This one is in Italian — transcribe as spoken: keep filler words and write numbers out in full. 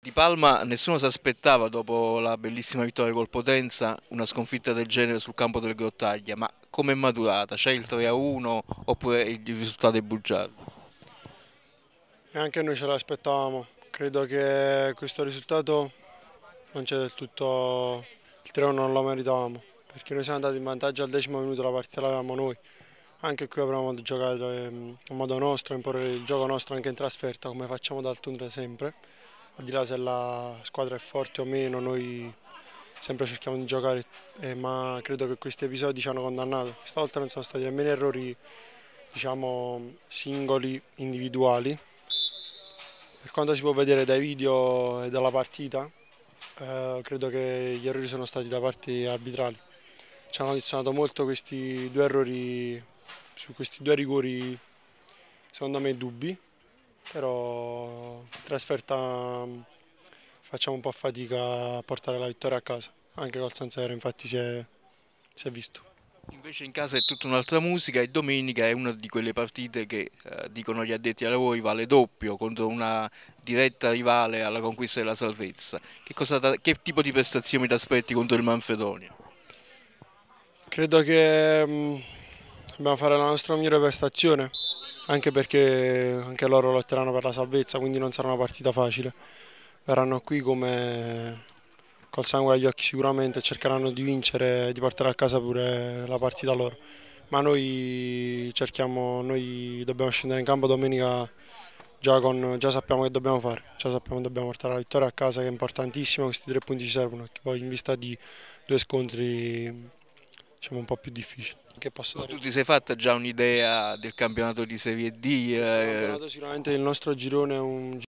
Di Palma nessuno si aspettava, dopo la bellissima vittoria col Potenza, una sconfitta del genere sul campo del Grottaglia, ma come è maturata? C'è il tre a uno oppure il risultato è bugiardo? Neanche noi ce l'aspettavamo. Credo che questo risultato non c'è del tutto, il tre a uno non lo meritavamo, perché noi siamo andati in vantaggio al decimo minuto, la partita l'avevamo noi. Anche qui avremmo giocato ehm, a modo nostro, imporre il gioco nostro anche in trasferta, come facciamo d'altronde sempre. Al di là se la squadra è forte o meno, noi sempre cerchiamo di giocare, eh, ma credo che questi episodi ci hanno condannato. Stavolta non sono stati nemmeno errori, diciamo, singoli, individuali. Per quanto si può vedere dai video e dalla partita, eh, credo che gli errori sono stati da parte arbitrali. Ci hanno condizionato molto questi due errori, su questi due rigori, secondo me dubbi, però in trasferta mh, facciamo un po' fatica a portare la vittoria a casa, anche col San Siro infatti si è, si è visto. Invece in casa è tutta un'altra musica e domenica è una di quelle partite che, eh, dicono gli addetti ai lavori, vale doppio contro una diretta rivale alla conquista della salvezza. Che, cosa ta- che tipo di prestazioni ti aspetti contro il Manfredonia? Credo che mh, dobbiamo fare la nostra migliore prestazione, anche perché anche loro lotteranno per la salvezza, quindi non sarà una partita facile. Verranno qui come col sangue agli occhi sicuramente e cercheranno di vincere e di portare a casa pure la partita loro. Ma noi cerchiamo, noi dobbiamo scendere in campo domenica già, con, già sappiamo che dobbiamo fare, già sappiamo che dobbiamo portare la vittoria a casa che è importantissima, questi tre punti ci servono, che poi in vista di due scontri diciamo un po' più difficili. Che posso Ma dare? tu ti sei fatta già un'idea del campionato di Serie D? Questo eh, campionato sicuramente il nostro girone è un